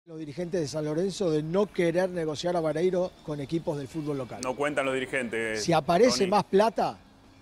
Los dirigentes de San Lorenzo de no querer negociar a Vareiro con equipos del fútbol local. No cuentan los dirigentes. Si aparece Tony. más plata,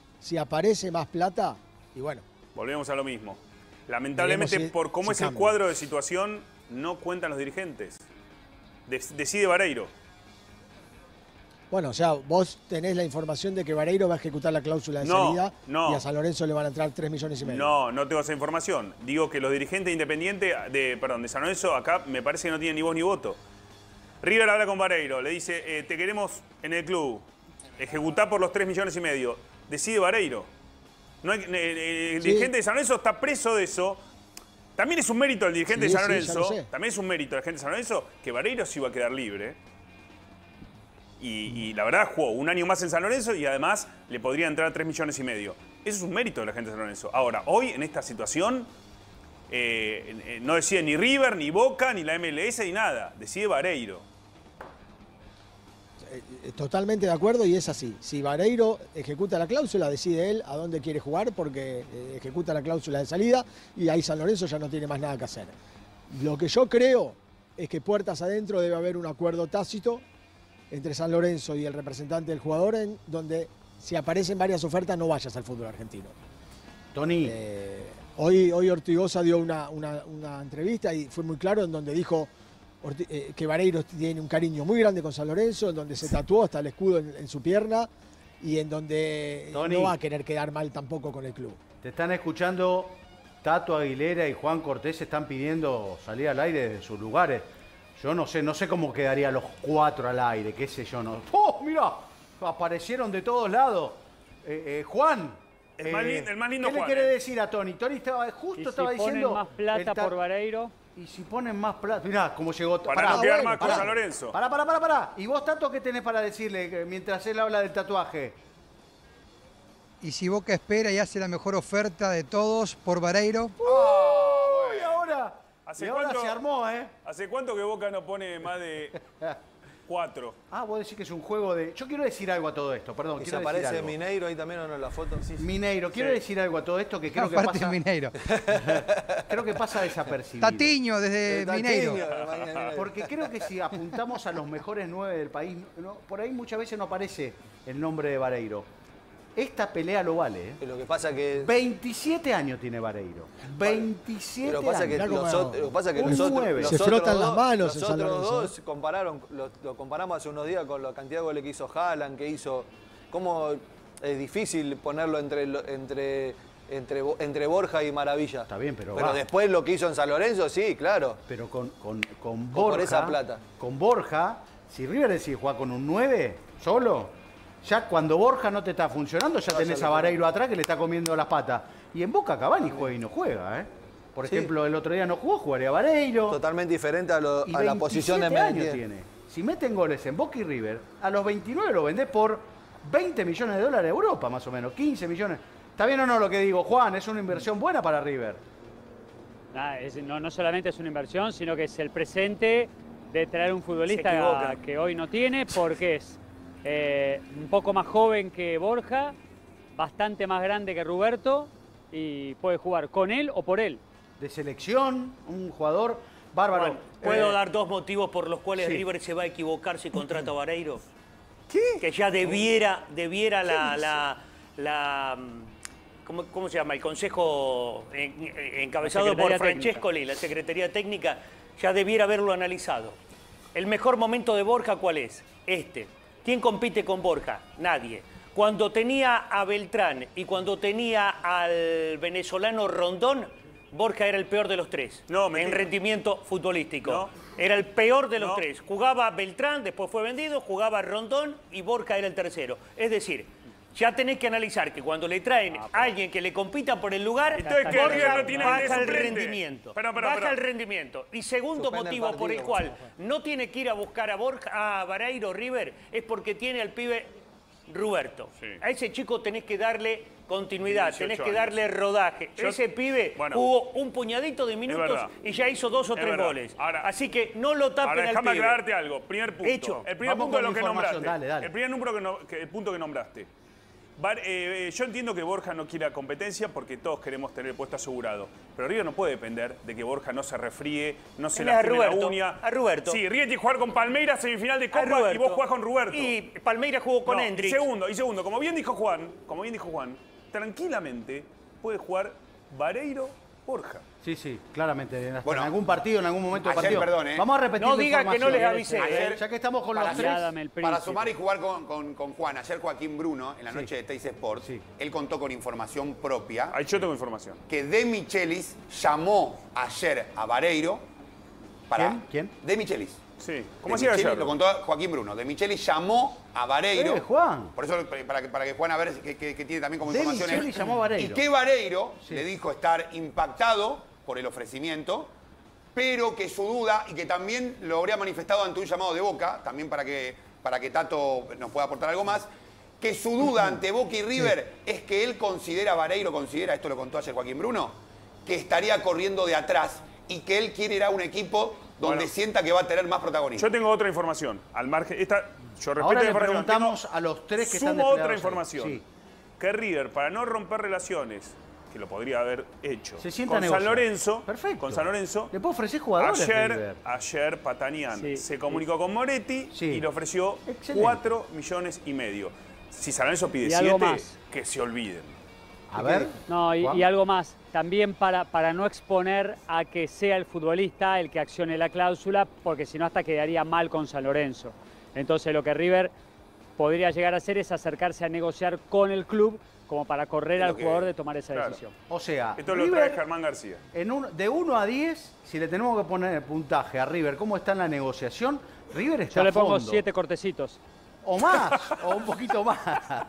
y bueno. Volvemos a lo mismo. Lamentablemente, por cómo es el cuadro de situación, no cuentan los dirigentes. Decide Vareiro. Bueno, o sea, vos tenés la información de que Vareiro va a ejecutar la cláusula de salida y a San Lorenzo le van a entrar 3,5 millones. No tengo esa información. Digo que los dirigentes independientes de San Lorenzo acá me parece que no tienen ni voz ni voto. River habla con Vareiro, le dice, te queremos en el club, ejecutá por los 3,5 millones. Decide Vareiro. No hay, el dirigente de San Lorenzo está preso de eso. También es un mérito del dirigente de San Lorenzo. También es un mérito del dirigente de San Lorenzo que Vareiro se iba a quedar libre. Y la verdad jugó un año más en San Lorenzo y además le podría entrar 3,5 millones. Eso es un mérito de la gente de San Lorenzo. Ahora, hoy en esta situación no decide ni River, ni Boca, ni la MLS, ni nada. Decide Vareiro. Totalmente de acuerdo y es así. Si Vareiro ejecuta la cláusula, decide él a dónde quiere jugar porque ejecuta la cláusula de salida y ahí San Lorenzo ya no tiene más nada que hacer. Lo que yo creo es que puertas adentro debe haber un acuerdo tácito entre San Lorenzo y el representante del jugador, en donde si aparecen varias ofertas no vayas al fútbol argentino. Tony. Hoy Ortigosa dio una entrevista y fue muy claro en donde dijo que Vareiro tiene un cariño muy grande con San Lorenzo, en donde se tatuó hasta el escudo en su pierna y en donde Tony, no va a querer quedar mal tampoco con el club. Te están escuchando Tato Aguilera y Juan Cortés, están pidiendo salir al aire de sus lugares. Yo no sé cómo quedaría los 4 al aire, qué sé yo. No. ¡Oh, mira! Aparecieron de todos lados. Juan. El más lindo ¿Qué Juan, le quiere decir a Tony? Tony estaba diciendo... Si ponen más plata por Vareiro... Y si ponen más plata... Mirá cómo llegó... Para no quedar más con San Lorenzo. Pará. ¿Y vos, Tato, qué tenés para decirle mientras él habla del tatuaje? Y si Boca espera y hace la mejor oferta de todos por Vareiro... Y ahora se armó, ¿eh? ¿Hace cuánto que Boca no pone más de 4? Vos decís que es un juego de... Yo quiero decir algo a todo esto, perdón. ¿Y se aparece Mineiro ahí también o no en la foto? Sí. Mineiro, quiero decir algo a todo esto que creo que pasa... Mineiro. Creo que pasa desapercibido. Tatiño desde Mineiro. Porque creo que si apuntamos a los mejores 9 del país, por ahí muchas veces no aparece el nombre de Vareiro. Esta pelea lo vale, ¿eh? Lo que pasa que... 27 años tiene Vareiro. 27 Pero pasa años. lo que pasa que se frotan las manos. Los otros dos lo comparamos hace unos días con la cantidad de goles que hizo Haaland, que hizo... Cómo es difícil ponerlo entre Borja y Maravilla. Está bien, pero después lo que hizo en San Lorenzo, sí, claro. Pero con Borja... Por esa plata. Con Borja, si River decide jugar con un 9 solo... Ya cuando Borja no te está funcionando, ya tenés a Vareiro atrás que le está comiendo las patas. Y en Boca Cavani juega y no juega, ¿eh? Por ejemplo, el otro día no jugó, jugaría Vareiro. Totalmente diferente a la posición de Mendy. Tiene. Si meten goles en Boca y River, a los 29 lo vendés por 20 millones de dólares a Europa, más o menos, 15 millones. ¿Está bien o no lo que digo, Juan? ¿Es una inversión buena para River? No solamente es una inversión, sino que es el presente de traer un futbolista que hoy no tiene, porque es... un poco más joven que Borja, bastante más grande que Roberto y puede jugar con él o por él. De selección, un jugador bárbaro. Bueno, ¿puedo dar 2 motivos por los cuales River se va a equivocar si contrata a Vareiro? ¿Qué? Que ya debiera ¿cómo se llama? El consejo encabezado por Francescoli, la Secretaría Técnica, ya debiera haberlo analizado. ¿El mejor momento de Borja cuál es? ¿Quién compite con Borja? Nadie. Cuando tenía a Beltrán y cuando tenía al venezolano Rondón, Borja era el peor de los 3 en rendimiento futbolístico. Era el peor de los 3. Jugaba Beltrán, después fue vendido, jugaba Rondón y Borja era el tercero. Es decir, ya tenés que analizar que cuando le traen a alguien que le compita por el lugar, Borja baja el rendimiento. Baja el rendimiento. Y segundo motivo por el cual no tiene que ir a buscar a Vareiro River es porque tiene al pibe Roberto. A ese chico tenés que darle continuidad, tenés que darle rodaje. Ese pibe jugó un puñadito de minutos y ya hizo 2 o 3 goles. Así que no lo tapen al pibe. Déjame aclararte algo. Primer punto. Hecho. El primer punto de lo que nombraste. Dale. El primer punto que nombraste. Yo entiendo que Borja no quiera competencia porque todos queremos tener el puesto asegurado. Pero River no puede depender de que Borja no se resfríe, no se lastime la uña. A Roberto. Sí, River tiene que jugar con Palmeiras semifinal de Copa y vos jugás con Roberto. Y Palmeiras jugó con Hendrix. Y segundo, como bien dijo Juan, tranquilamente puede jugar Vareiro, Borja. Sí, claramente. Bueno, en algún partido, en algún momento del ayer, partido. perdón, Vamos a repetir No la diga que no les información. avisé. Ayer, Ya que estamos con los para, tres. para sumar y jugar con Juan, ayer Joaquín Bruno, en la noche de Teis Sports, Sí. él contó con información propia Ahí yo tengo información. que De Michelis llamó ayer a Vareiro para... ¿Quién? De Michelis. Sí. De ¿Cómo hacía Michelis, ayer? lo contó Joaquín Bruno. De Michelis llamó a Vareiro. Juan. Por eso, para que Juan a ver qué tiene también como De información. Michelis llamó a Vareiro. Y que Vareiro Sí. le dijo estar impactado por el ofrecimiento, pero que su duda, y que también lo habría manifestado ante un llamado de Boca, también para que Tato nos pueda aportar algo más, que su duda ante Boca y River es que él Vareiro considera, esto lo contó ayer Joaquín Bruno, que estaría corriendo de atrás y que él quiere ir a un equipo donde sienta que va a tener más protagonismo. Yo tengo otra información. Al margen, yo respeto Ahora la le información. preguntamos a los tres que están Sumo desplegados otra ahí. información. Sí. Que River, para no romper relaciones, que lo podría haber hecho, Se sienta a con negociar. San Lorenzo, Perfecto. con San Lorenzo, Le puedo ofrecer jugadores. River. ayer Patanian Sí. se comunicó con Moretti Sí. y le ofreció Excelente. 4,5 millones. Si San Lorenzo pide Y algo 7, más. que se olviden. A ver. No, Juan. y algo más, también para no exponer a que sea el futbolista el que accione la cláusula, porque si no hasta quedaría mal con San Lorenzo. Entonces lo que River podría llegar a hacer es acercarse a negociar con el club como para correr al jugador de tomar esa Claro. decisión. O sea, Esto lo trae River, Germán García. de 1 a 10, si le tenemos que poner puntaje a River, ¿cómo está en la negociación? River está Yo le a pongo fondo. 7 cortecitos. O más, o un poquito más.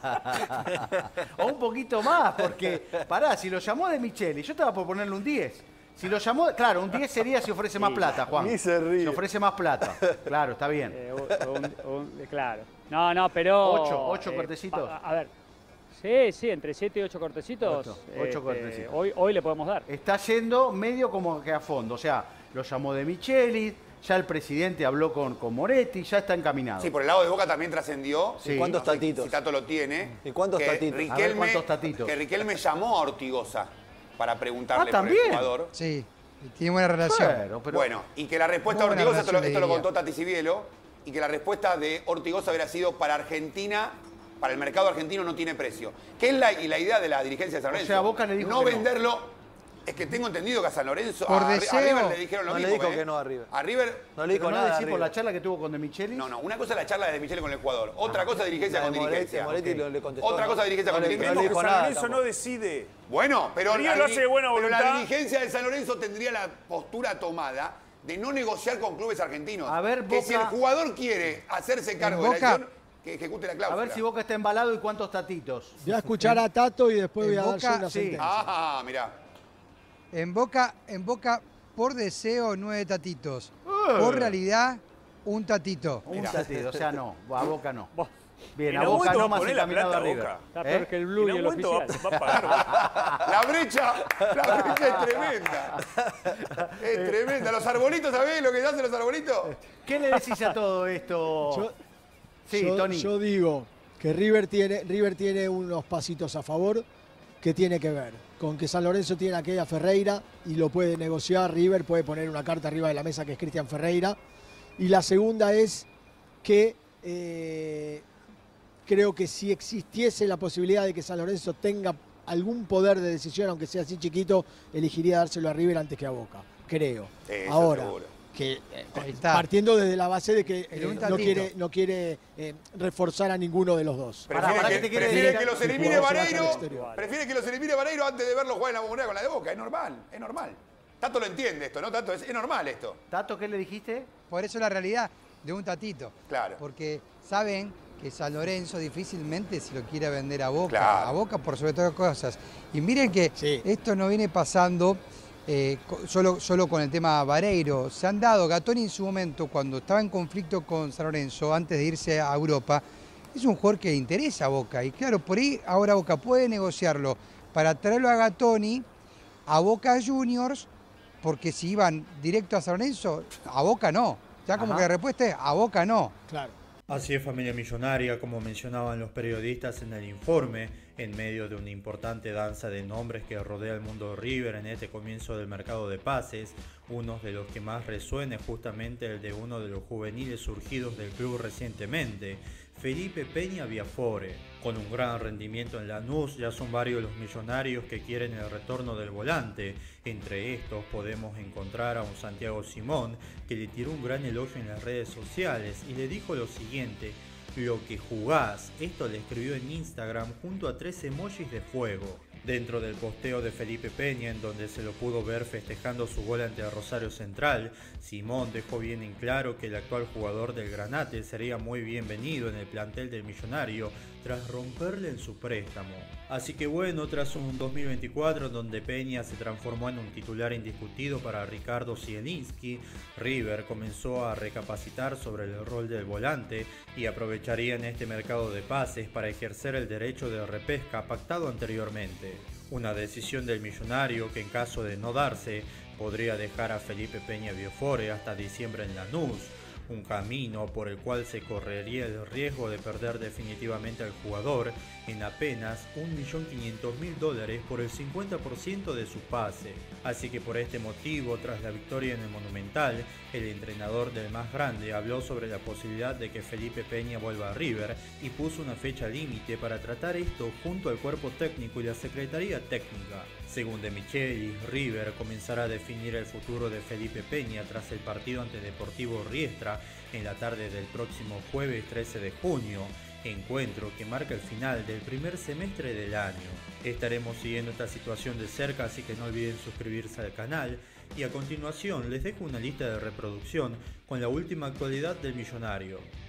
O un poquito más, porque, pará, si lo llamó De Micheli, yo estaba por ponerle un 10. Si lo llamó, claro, un 10 sería si ofrece más plata, Juan. Ni se ríe. Si ofrece más plata. Claro, está bien. Claro. No, pero... Ocho cortecitos. A ver. Sí, entre 7 y 8 cortecitos. Ocho cortecitos. Hoy le podemos dar. Está yendo medio como que a fondo. O sea, lo llamó De Micheli, ya el presidente habló con Moretti, ya está encaminado. Sí, por el lado de Boca también trascendió. Sí. ¿Cuántos No sé tatitos? Si Tato lo tiene. ¿Y cuántos que tatitos? A ver, ¿cuántos tatitos? Que Riquelme llamó a Ortigosa para preguntarle por el ¿también? jugador. Sí, y tiene buena relación. Pero- Bueno, y que la respuesta de Muy buena Ortigosa, esto lo relación, le contó diría. Tati Cibielo, y que la respuesta de Ortigosa hubiera sido para Argentina, para el mercado argentino no tiene precio. Que es la idea de la dirigencia de San O Lorenzo. sea, Boca le dijo no que no. venderlo. Es que tengo entendido que a San Lorenzo, Por a deseo. River le dijeron lo No le mismo. dijo que no a River. A River, No le dijo Pero no nada. decir por River. la charla que tuvo con De Micheli. no, una cosa es la charla de Michele con el jugador, otra cosa es dirigencia La con de Moretti, dirigencia. Moretti Ok. le contestó. Otra cosa dirigencia con le- dirigencia. no le Que dijo San nada Lorenzo tampoco. no decide. Bueno, pero River lo hace de buena pero la voluntad. dirigencia de San Lorenzo tendría la postura tomada de no negociar con clubes argentinos. A ver, que Boca- si el jugador quiere hacerse cargo de la Boca- decisión, que ejecute la A cláusula. ver si Boca está embalado y cuántos tatitos. Voy a escuchar a Tato y después En voy a dar Boca, yo una sí. sentencia. Ah, mirá. En Boca, por deseo, 9 tatitos. Por realidad, un tatito. Un tatito, o sea, no. A Boca no. Bien, En a algún Boca momento no va a más poner la encaminado a plata a River. Boca. Está peor que el En Blue y algún el momento oficial. va a pagar. La brecha es tremenda. Es tremenda. Los arbolitos, ¿sabés lo que hacen los arbolitos? ¿Qué le decís a todo esto? Yo- Sí, Tony. Yo digo que River tiene unos pasitos a favor que tiene que ver con que San Lorenzo tiene a aquella Ferreira y lo puede negociar. River puede poner una carta arriba de la mesa que es Cristian Ferreira. Y la segunda es que creo que si existiese la posibilidad de que San Lorenzo tenga algún poder de decisión, aunque sea así chiquito, elegiría dárselo a River antes que a Boca. Creo. Eso Ahora, seguro. que Ahí está. partiendo desde la base de que Pero un no tatito. quiere reforzar a ninguno de los dos. Pará, ¿qué te quiere Prefiere decir? que los El elimine jugador se vaya Vareiro. al exterior. Prefiere que los elimine Vareiro antes de verlo jugar en la Bombonera con la de Boca. Es normal, es normal. Tato lo entiende esto, ¿no? Tato, es normal esto. Tato, ¿qué le dijiste? Por eso la realidad de un tatito. Claro. Porque saben que San Lorenzo difícilmente se lo quiere vender a Boca. Claro. A Boca por sobre todas las cosas. Y miren que Sí. esto no viene pasando solo con el tema Vareiro. Se han dado, Gatoni en su momento, cuando estaba en conflicto con San Lorenzo, antes de irse a Europa, es un jugador que le interesa a Boca. Y claro, por ahí ahora Boca puede negociarlo para traerlo a Gatoni, a Boca Juniors, porque si iban directo a San Lorenzo, a Boca no. Ya como Ajá. que la respuesta es a Boca no. Claro. Así es, familia millonaria, como mencionaban los periodistas en el informe, en medio de una importante danza de nombres que rodea el mundo River en este comienzo del mercado de pases, uno de los que más resuena es justamente el de uno de los juveniles surgidos del club recientemente, Felipe Peña Viafore. Con un gran rendimiento en Lanús, ya son varios los millonarios que quieren el retorno del volante. Entre estos podemos encontrar a un Santiago Simón que le tiró un gran elogio en las redes sociales y le dijo lo siguiente: "Lo que jugás". Esto le escribió en Instagram junto a 3 emojis de fuego. Dentro del posteo de Felipe Peña, en donde se lo pudo ver festejando su gol ante Rosario Central, Simón dejó bien en claro que el actual jugador del Granate sería muy bienvenido en el plantel del Millonario tras romperle en su préstamo. Así que bueno, tras un 2024 donde Peña se transformó en un titular indiscutido para Ricardo Zielinski, River comenzó a recapacitar sobre el rol del volante y aprovecharía en este mercado de pases para ejercer el derecho de repesca pactado anteriormente. Una decisión del Millonario que, en caso de no darse, podría dejar a Felipe Peña Viafore hasta diciembre en Lanús, un camino por el cual se correría el riesgo de perder definitivamente al jugador en apenas $1.500.000 por el 50% de su pase. Así que por este motivo, tras la victoria en el Monumental, el entrenador del más grande habló sobre la posibilidad de que Felipe Peña vuelva a River y puso una fecha límite para tratar esto junto al cuerpo técnico y la secretaría técnica. Según De Michelis, River comenzará a definir el futuro de Felipe Peña tras el partido ante Deportivo Riestra en la tarde del próximo jueves 13 de junio, encuentro que marca el final del primer semestre del año. Estaremos siguiendo esta situación de cerca, así que no olviden suscribirse al canal y a continuación les dejo una lista de reproducción con la última actualidad del Millonario.